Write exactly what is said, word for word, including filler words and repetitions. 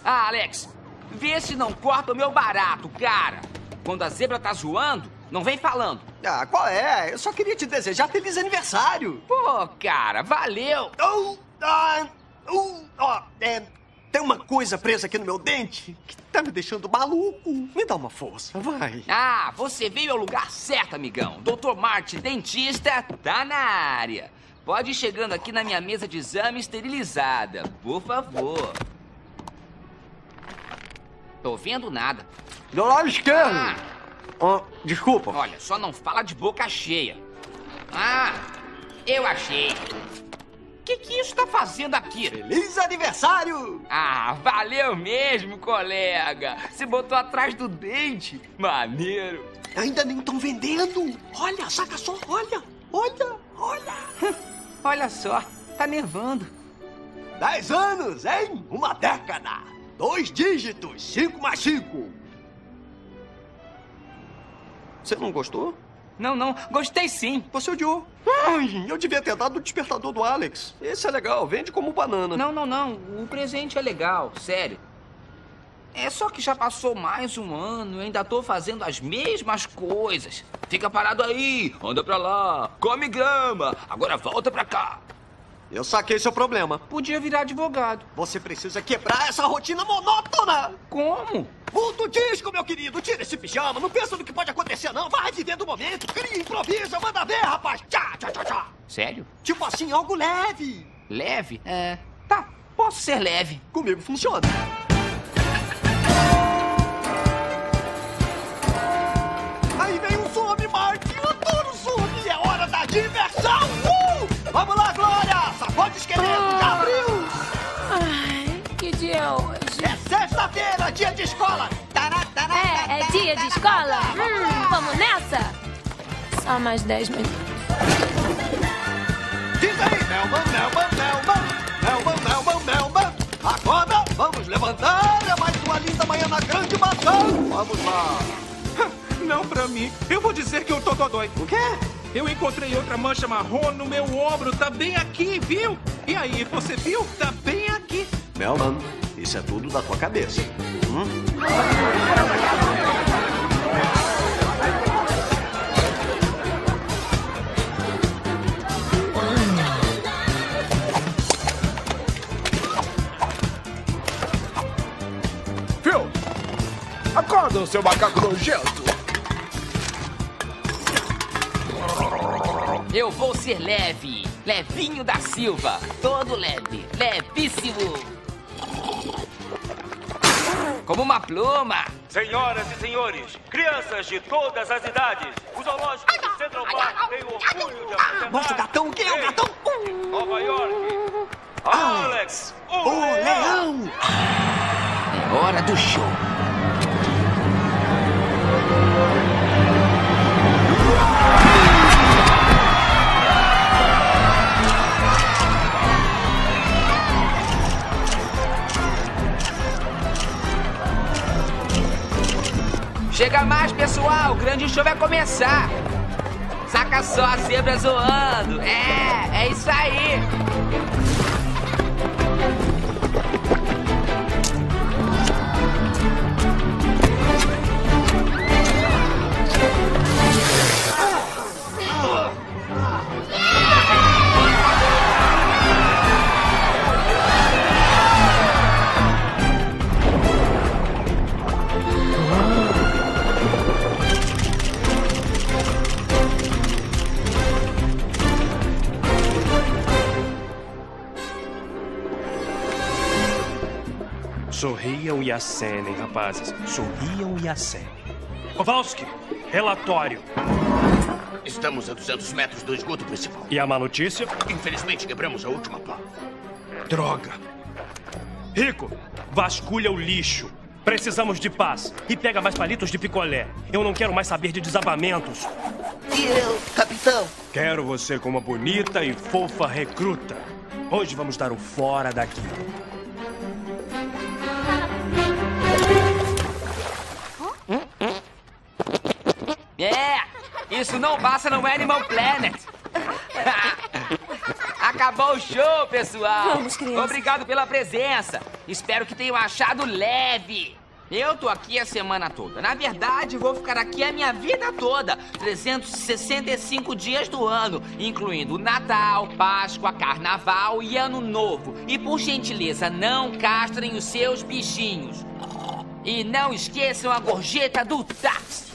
Ah, Alex, vê se não corta o meu barato, cara. Quando a zebra tá zoando, não vem falando. Ah, qual é? Eu só queria te desejar feliz aniversário. Pô, cara, valeu. Oh, ah, uh, ó, é, tem uma coisa presa aqui no meu dente que tá me deixando maluco. Me dá uma força, vai. Ah, você veio ao lugar certo, amigão. doutor Martin, dentista, tá na área. Pode ir chegando aqui na minha mesa de exame esterilizada, por favor. Tô vendo nada. Do lado esquerdo. Ah. Oh, desculpa. Olha, só não fala de boca cheia. Ah, eu achei. O que que isso tá fazendo aqui? Feliz aniversário! Ah, valeu mesmo, colega. Se botou atrás do dente. Maneiro. Ainda nem estão vendendo. Olha, saca só, olha, olha, olha. Olha só, tá nevando. Dez anos, hein? Uma década. Dois dígitos, cinco mais cinco. Você não gostou? Não, não, gostei sim. Você odiou. Ai, eu devia ter dado o despertador do Alex. Esse é legal, vende como banana. Não, não, não, o presente é legal, sério. É só que já passou mais um ano e ainda tô fazendo as mesmas coisas. Fica parado aí, anda pra lá, come grama, agora volta pra cá. Eu saquei seu problema. Podia virar advogado. Você precisa quebrar essa rotina monótona. Como? Muda o disco, meu querido. Tira esse pijama. Não pensa no que pode acontecer, não. Vai vivendo o momento. Cria, improvisa, manda ver, rapaz. Tchá, tchá, tchá, tchá. Sério? Tipo assim, algo leve. Leve? É. Tá, posso ser leve. Comigo funciona. Aí vem um zombie, Martin. Eu adoro zombie. É hora da diversão. Uh! Vamos lá, Glória. Sacode esqueleto. Já abriu. Ai, que dia hoje? É sexta-feira, dia de escola. Tará, tará, É, é dia de escola? Hum, vamos nessa? Só mais dez minutos. Diz aí, Melman, Melman, Melman. Melman, Melman, Melman. Acorda, vamos levantar. É mais uma linda manhã na grande maçã. Vamos lá. Não pra mim. Eu vou dizer que eu tô dodói. O quê? Eu encontrei outra mancha marrom no meu ombro. Tá bem aqui, viu? E aí, você viu? Tá bem aqui. Melman, isso é tudo da tua cabeça. Hum? Phil, acorda, seu macaco nojento. Eu vou ser leve. Levinho da Silva. Todo leve. Levíssimo. Como uma pluma. Senhoras e senhores, crianças de todas as idades, o zoológico de Central Park tem o orgulho de apresentar... Nosso gatão, quem é o gatão? Nova York, Alex, o, O leão. leão! É hora do show. Chega mais, pessoal. O grande show vai começar. Saca só a zebra zoando. É, é isso aí. Sorriam e acenem, rapazes. Sorriam e acenem. Kowalski, relatório. Estamos a duzentos metros do esgoto principal. E a má notícia? Infelizmente, quebramos a última pá. Droga. Rico, vasculha o lixo. Precisamos de paz. E pega mais palitos de picolé. Eu não quero mais saber de desabamentos. E eu, capitão? Quero você como uma bonita e fofa recruta. Hoje vamos dar o fora daqui. É, isso não passa no Animal Planet. Acabou o show, pessoal. Vamos, criança. Obrigado pela presença. Espero que tenham achado leve. Eu tô aqui a semana toda. Na verdade, vou ficar aqui a minha vida toda. trezentos e sessenta e cinco dias do ano, incluindo Natal, Páscoa, Carnaval e Ano Novo. E por gentileza, não castrem os seus bichinhos. E não esqueçam a gorjeta do táxi.